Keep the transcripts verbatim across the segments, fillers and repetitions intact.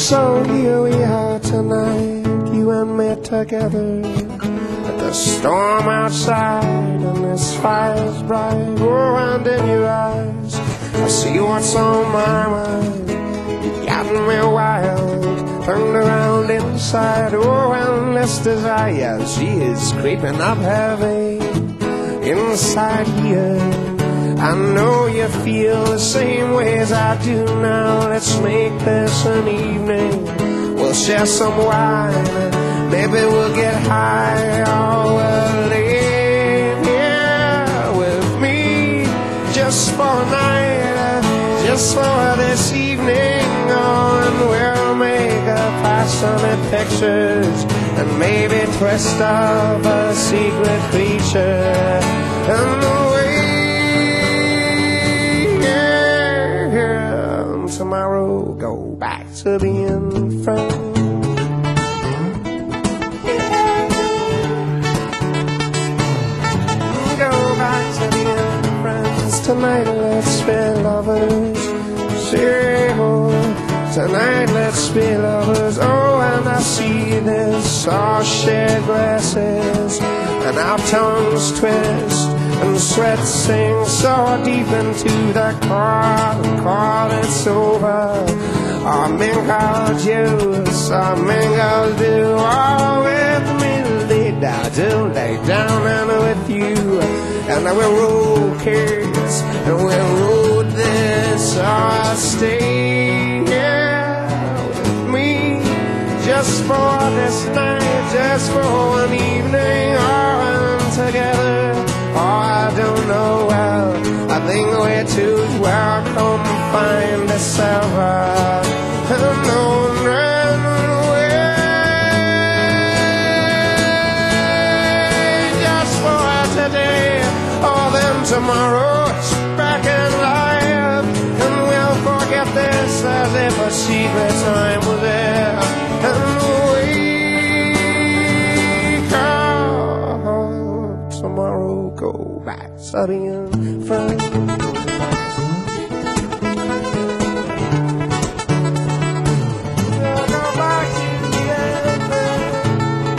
So here we are tonight, you and me together. The storm outside and this fire's bright. Oh, and in your eyes I see what's on my mind. You've gotten me wild, turned around inside. Oh, and this desire, she is creeping up heavy inside here. I know you feel the same way as I do now. Let's make this an evening. We'll share some wine, maybe we'll get high. Or we'll live here with me just for a night, just for this evening. Oh, and we'll make a passionate pictures and maybe twist up a secret creature. And the way tomorrow, go back to being friends. Go back to being friends. Tonight let's be lovers. Say, oh, tonight let's be lovers. Oh, and I see this, our shared glasses, and our tongues twist, and sweat sings so deep into the car. Call it's over. Our mingle juice, our mingle do. All with me, lay down, do lay down, and with you. And I will roll kids, and we'll roll this. I'll stay here with me just for this night, just for one evening. Oh, and together. Oh, I don't know well, I think we're too well. Come find us ever. And don't run away. Just for today, or then tomorrow it's back in life. And we'll forget this as if a secret time was there. And tomorrow, go back to being friends. Go back to being friends.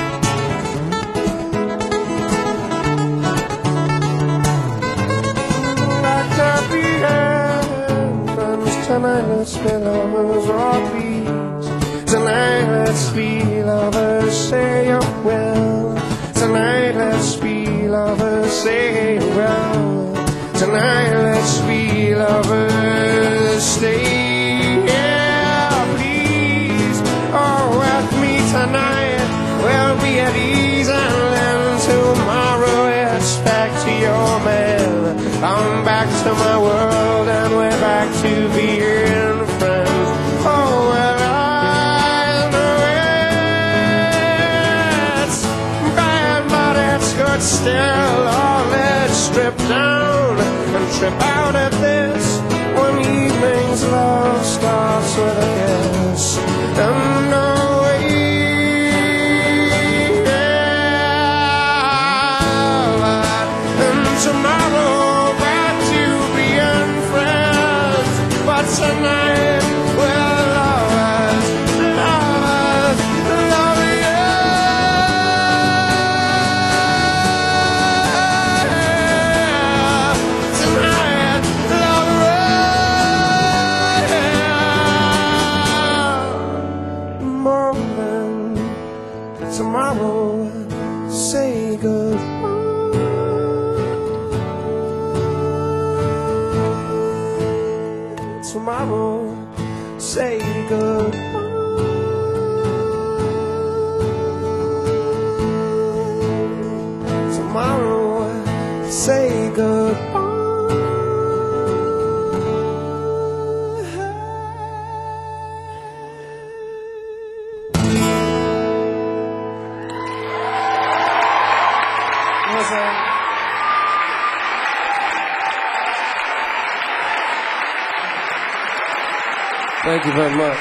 Back to being friends. Tonight let's be lovers, or please. Tonight let's be lovers, say you will. Tonight let's be lovers, say well. Tonight let's be lovers, stay here, please. Oh, with me tonight, we'll be at ease. And then tomorrow it's back to your man. I'm back to my world, and we're back to being friends. Oh, well, I know it's bad, but it's good still. Oh, let's strip down and trip out at this. One evening's love starts with a kiss. And no way, yeah. And tomorrow back to being friends. But tonight we're lovers, lovers, lovers. Tonight, lovers. Morning, tomorrow, say goodbye. Tomorrow, say goodbye. Tomorrow, say goodbye. Was a Thank you very much.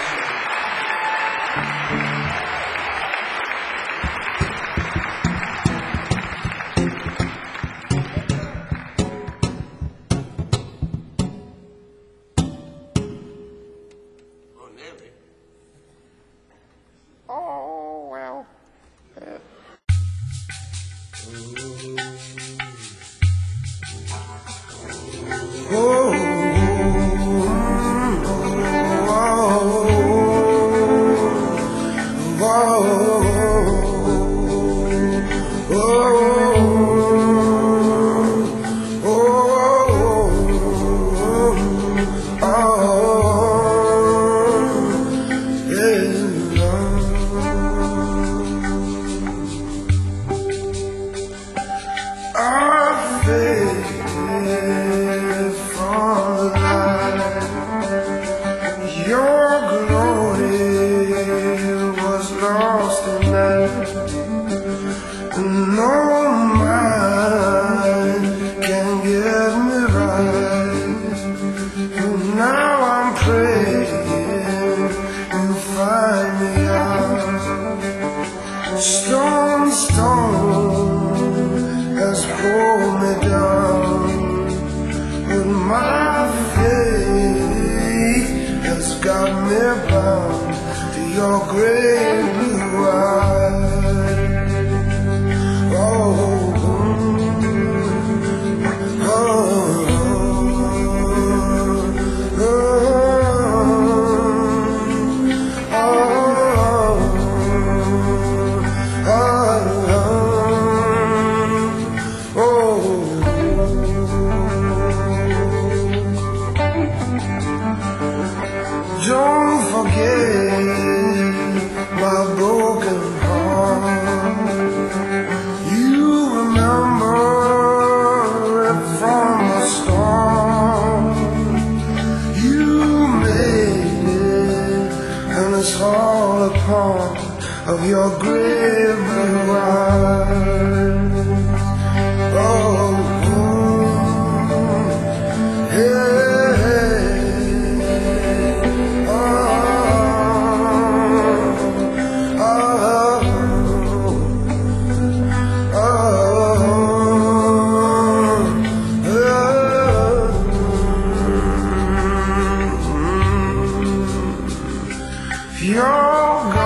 Stone, stone has pulled me down, but my faith has got me bound to your great blue eyes. Oh, oh, oh, oh, don't forget my broken heart. You remember it from the start. You made it, and it's all a part of your great blue eyes. Oh, oh, yeah. You're gone.